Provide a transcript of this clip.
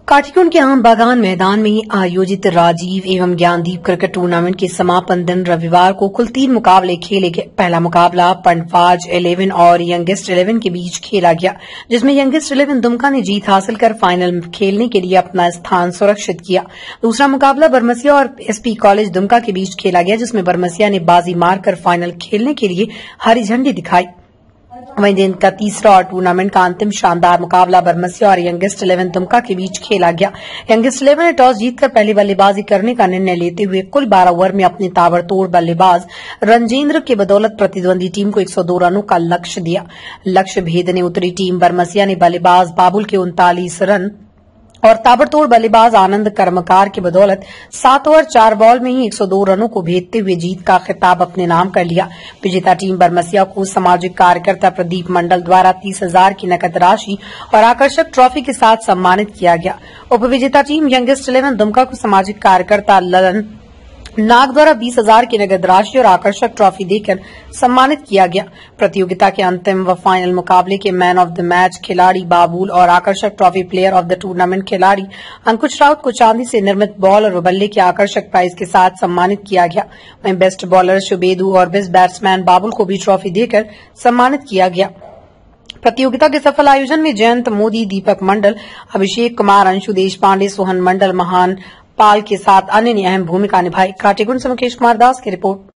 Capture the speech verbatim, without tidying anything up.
काटीकुंड के आम बागान मैदान में आयोजित राजीव एवं ज्ञानदीप क्रिकेट टूर्नामेंट के समापन दिन रविवार को कुल तीन मुकाबले खेले गए। पहला मुकाबला पंडवाज इलेवन और यंगेस्ट इलेवन के बीच खेला गया, जिसमें यंगेस्ट इलेवन दुमका ने जीत हासिल कर फाइनल खेलने के लिए अपना स्थान सुरक्षित किया। दूसरा मुकाबला बरमसिया और एसपी कॉलेज दुमका के बीच खेला गया, जिसमें बरमसिया ने बाजी मारकर फाइनल खेलने के लिए हरी झंडी दिखाई। वहीं दिन का तीसरा और टूर्नामेंट का अंतिम शानदार मुकाबला बरमसिया और यंगेस्ट इलेवन दुमका के बीच खेला गया। यंगेस्ट इलेवन ने टॉस जीतकर पहली बल्लेबाजी करने का निर्णय लेते हुए कुल बारह ओवर में अपने ताबड़तोड़ बल्लेबाज रंजेंद्र के बदौलत प्रतिद्वंदी टीम को एक सौ दो रनों का लक्ष्य दिया। लक्ष्य भेदने उतरी टीम बरमसिया ने बल्लेबाज बाबुल के उनतालीस रन और ताबड़तोड़ बल्लेबाज आनंद कर्मकार की बदौलत सात ओवर चार बॉल में ही एक सौ दो रनों को भेदते हुए जीत का खिताब अपने नाम कर लिया। विजेता टीम बरमसिया को सामाजिक कार्यकर्ता प्रदीप मंडल द्वारा तीस हजार की नकद राशि और आकर्षक ट्रॉफी के साथ सम्मानित किया गया। उपविजेता टीम यंगेस्ट इलेवन दुमका को सामाजिक कार्यकर्ता ललन नाग द्वारा बीस हजार की नगद राशि और आकर्षक ट्रॉफी देकर सम्मानित किया गया। प्रतियोगिता के अंतिम व फाइनल मुकाबले के मैन ऑफ द मैच खिलाड़ी बाबुल और आकर्षक trophy player of the tournament खिलाड़ी अंकुश राउत को चांदी से निर्मित बॉल और बल्ले के आकर्षक प्राइज के साथ सम्मानित किया गया। वहीं बेस्ट बॉलर शुभेदु और बेस्ट बैट्समैन बाबुल को भी ट्रॉफी देकर सम्मानित किया गया। प्रतियोगिता के सफल आयोजन में जयंत मोदी, दीपक मंडल, अभिषेक कुमार, अंशु देश पांडे, सोहन मंडल, महान पाल के साथ अन्य ने अहम भूमिका निभाई। काटीकुंड से मुकेश कुमार दास की रिपोर्ट।